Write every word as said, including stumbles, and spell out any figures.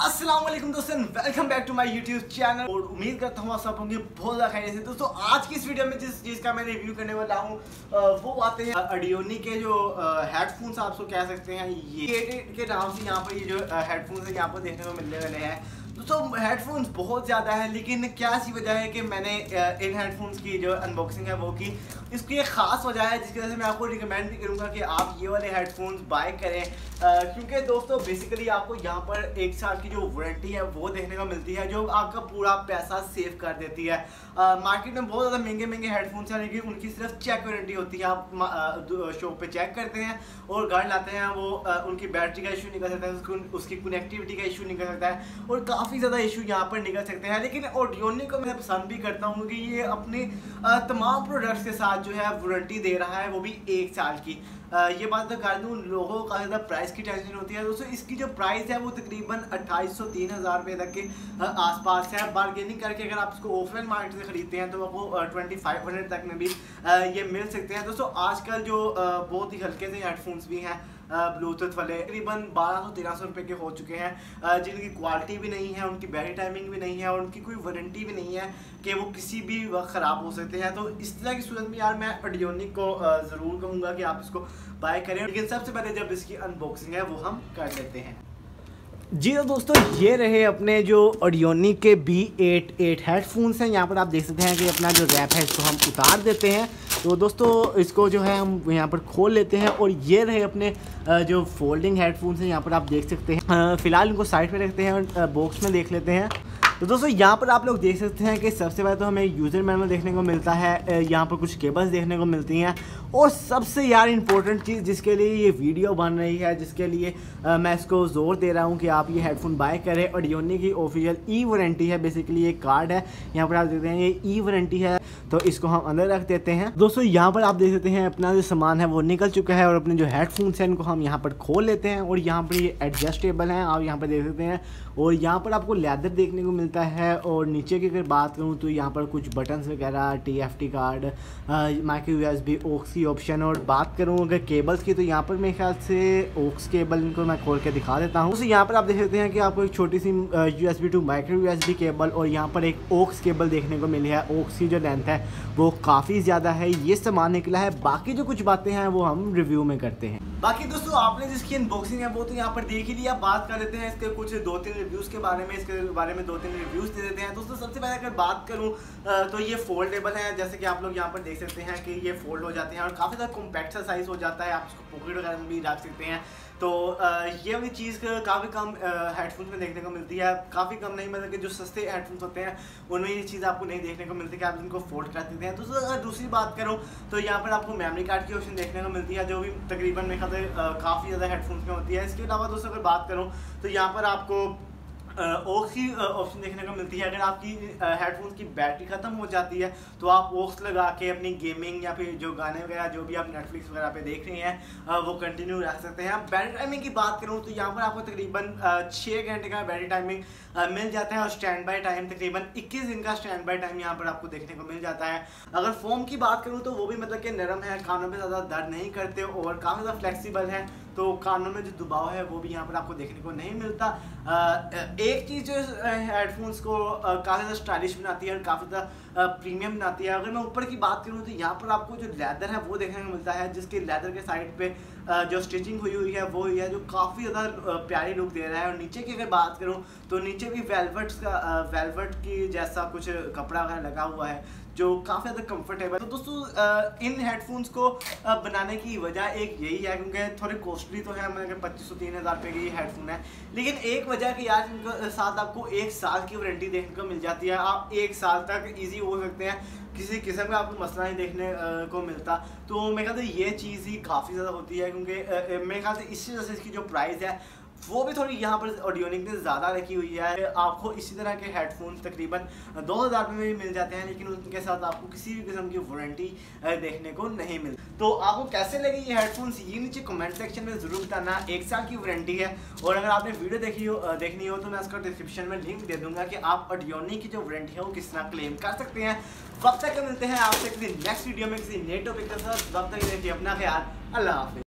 अस्सलाम वालेकुम दोस्तों, welcome back to my YouTube channel. और उम्मीद करता हूँ आप सब होंगे बहुत ज़्यादा खैरियत से। दोस्तों आज की इस वीडियो में जिस चीज़ का मैं रिव्यू करने वाला हूँ वो आते हैं ऑडियोनी के जो हेडफोन्स आप उसको कह सकते हैं। ये के नाम से यहाँ पर ये जो हेडफोन्स है यहाँ पर देखने को मिलने वाले हैं। दोस्तों हेडफोन्स बहुत ज़्यादा है, लेकिन क्या सी वजह है कि मैंने इन हेडफोन्स की जो अनबॉक्सिंग है वो की। इसकी एक ख़ास वजह है जिसकी वजह से मैं आपको रिकमेंड भी करूँगा कि आप ये वाले हेडफोन्स बाय करें, क्योंकि दोस्तों बेसिकली आपको यहाँ पर एक साल की जो वारंटी है वो देखने को मिलती है, जो आपका पूरा पैसा सेव कर देती है। मार्केट में बहुत ज़्यादा महंगे महंगे हेडफोन्स हैं, लेकिन उनकी सिर्फ चेक वारंटी होती है। आप शॉप पे चेक करते हैं और घर लाते हैं, वो उनकी बैटरी का इशू निकल सकता है, उसकी उसकी कनेक्टिविटी का इशू निकल सकता है और काफ़ी ज़्यादा इशू यहाँ पर निकल सकते हैं। लेकिन ऑडियोनी को मैं पसंद भी करता हूँ क्योंकि ये अपने तमाम प्रोडक्ट्स के साथ जो है वारंटी दे रहा है, वो भी एक साल की। Uh, ये बात तो कर दूँ, लोगों को काफ़ी ज़्यादा प्राइस की टेंशन होती है। दोस्तों इसकी जो प्राइस है वो तकरीबन अट्ठाईस सौ तीन हज़ार रुपये तक के आसपास है। बार्गेनिंग करके अगर आप इसको ऑफलाइन मार्केट से ख़रीदते हैं तो आपको ट्वेंटी फाइव हंड्रेड तक में भी आ, ये मिल सकते हैं। दोस्तों आजकल जो आ, बहुत ही हल्के से हेडफोन्स भी हैं ब्लूटूथ वाले, तकरीबन बारह सौ तेरह सौ रुपये के हो चुके हैं, जिनकी क्वालिटी भी नहीं है, उनकी बैटरी टाइमिंग भी नहीं है और उनकी कोई वारंटी भी नहीं है कि वो किसी भी वक्त ख़राब हो सकते हैं। तो इस तरह की सूरत में यार मैं ऑडियोनी को ज़रूर कहूँगा कि आप इसको बाय करें। लेकिन सबसे पहले जब इसकी अनबॉक्सिंग है वो हम कर लेते हैं। जी तो दोस्तों ये रहे अपने जो ऑडियोनी के बी एट एट हेडफोन्स हैं। यहाँ पर आप देख सकते हैं कि अपना जो रैप है इसको हम उतार देते हैं। तो दोस्तों इसको जो है हम यहाँ पर खोल लेते हैं और ये रहे अपने जो फोल्डिंग हेडफोन्स हैं। यहाँ पर आप देख सकते हैं, फ़िलहाल इनको साइड पे रखते हैं और बॉक्स में देख लेते हैं। तो दोस्तों यहाँ पर आप लोग देख सकते हैं कि सबसे पहले तो हमें यूज़र मैनुअल देखने को मिलता है, यहाँ पर कुछ केबल्स देखने को मिलती हैं और सबसे यार इंपॉर्टेंट चीज़ जिसके लिए ये वीडियो बन रही है, जिसके लिए आ, मैं इसको ज़ोर दे रहा हूँ कि आप ये हेडफोन बाय करें। ऑडियोनी की ऑफिशियल ई वारंटी है, बेसिकली ये कार्ड है, यहाँ पर आप देखते हैं ये ई वारंटी है। तो इसको हम अंदर रख देते हैं। दोस्तों यहाँ पर आप देख सकते हैं अपना जो सामान है वो निकल चुका है और अपने जो हेडफोन्स हैं इनको हम यहाँ पर खोल लेते हैं और यहाँ पर ये एडजस्टेबल हैं, आप यहाँ पर देख सकते हैं। और यहाँ पर आपको लेदर देखने को मिलता है और नीचे की अगर बात करूँ तो यहाँ पर कुछ बटन्स वगैरह, T F T card, micro U S B, aux की ऑप्शन। और बात करूँ अगर केबल्स की तो यहाँ पर मेरे ख्याल से ओक्स केबल इनको मैं खोल के दिखा देता हूँ। तो यहाँ पर आप देख सकते हैं कि आपको एक छोटी सी U S B to micro U S B cable और यहाँ पर एक ओक्स केबल देखने को मिली है। ओक्स की जो लेंथ है वो काफ़ी ज़्यादा है। ये सामान निकला है, बाकी जो कुछ बातें हैं वो हम रिव्यू में करते हैं। बाकी दोस्तों आपने जिसकी अनबॉक्सिंग है वो तो यहाँ पर देख ही लिया। बात कर लेते हैं इसके कुछ दो तीन रिव्यूज़ के बारे में, इसके बारे में दो तीन रिव्यूज़ दे देते हैं। दोस्तों सबसे पहले अगर बात करूँ तो ये फोल्डेबल है, जैसे कि आप लोग यहाँ पर देख सकते हैं कि ये फोल्ड हो जाते हैं और काफ़ी ज़्यादा कॉम्पैक्ट साइज़ हो जाता है। आप इसको पॉकेट वगैरह में भी रख सकते हैं। तो ये वाली चीज़ काफ़ी कम हेडफोन्स में देखने को मिलती है, काफ़ी कम नहीं, मतलब कि जो सस्ते हेडफोन्स होते हैं उनमें ये चीज़ आपको नहीं देखने को मिलती कि आप इनको फोल्ड कर देते हैं। तो अगर दूसरी बात करूँ तो यहाँ पर आपको मेमोरी कार्ड की ऑप्शन देखने को मिलती है, जो भी तकरीबन मेरे ख्याल से काफ़ी ज़्यादा हेडफोन्स में होती है। इसके अलावा दोस्तों अगर बात करूँ तो यहाँ पर आपको ओक्स की ऑप्शन देखने को मिलती है। अगर आपकी हेडफोन्स की बैटरी ख़त्म हो जाती है तो आप ओक्स लगा के अपनी गेमिंग या फिर जो गाने वगैरह जो भी आप नेटफ्लिक्स वगैरह पे देख रहे हैं वो कंटिन्यू रख सकते हैं। बैटरी टाइमिंग की बात करूँ तो यहाँ पर आपको तकरीबन छः घंटे का बैटरी टाइमिंग मिल जाता है और स्टैंड बाय टाइम तकरीबन इक्कीस दिन का स्टैंड बाय टाइम यहाँ पर आपको देखने को मिल जाता है। अगर फोम की बात करूँ तो वो भी मतलब कि नरम है, कानों में ज़्यादा दर्द नहीं करते और काफ़ी ज़्यादा फ्लेक्सिबल है, तो कानों में जो दबाव है वो भी यहाँ पर आपको देखने को नहीं मिलता। एक चीज़ जो हेडफोन्स को काफ़ी ज़्यादा स्टाइलिश बनाती है और काफ़ी ज़्यादा प्रीमियम बनाती है। अगर मैं ऊपर की बात करूँ तो यहाँ पर आपको जो लेदर है वो देखने को मिलता है, जिसके लेदर के साइड पे जो स्टिचिंग हुई हुई है वो हुई है, जो काफ़ी ज़्यादा प्यारी लुक दे रहा है। और नीचे की अगर बात करूँ तो नीचे भी वेलवेट का वेलवेट की जैसा कुछ कपड़ा वगैरह लगा हुआ है जो काफ़ी ज़्यादा कंफर्टेबल। तो दोस्तों इन हेडफोन्स को बनाने की वजह एक यही है क्योंकि थोड़े कॉस्टली तो है, मतलब पच्चीस सौ तीन हज़ार रुपये की हेडफोन है, लेकिन एक वजह कि यार इनके साथ आपको एक साल की वारंटी देखने को मिल जाती है। आप एक साल तक ईजी हो सकते हैं, किसी किस्म का आपको मसला नहीं देखने को मिलता। तो मेरे ख्याल से ये चीज़ ही काफ़ी ज़्यादा होती है, क्योंकि मेरे ख्याल से इसी वजह से इसकी जो प्राइस है वो भी थोड़ी यहाँ पर ऑडियोनिक ने ज़्यादा रखी हुई है। आपको इसी तरह के हेडफोन्स तकरीबन दो हज़ार रुपये में भी मिल जाते हैं, लेकिन उनके साथ आपको किसी भी किस्म की वारंटी देखने को नहीं मिलती। तो आपको कैसे लगे ये हेडफोन्स ये नीचे कमेंट सेक्शन में ज़रूर बताना। एक साल की वारंटी है और अगर आपने वीडियो देखी हो देखनी हो तो मैं उसका डिस्क्रिप्शन में लिंक दे दूँगा कि आप ऑडियोनी की जो वारंटी है वो किस तरह क्लेम कर सकते हैं। वक्त तक मिलते हैं आपसे किसी नेक्स्ट वीडियो में किसी नए टॉपिक के साथ। वक्त तक देखिए अपना ख्याल, अल्लाह हाफिज़।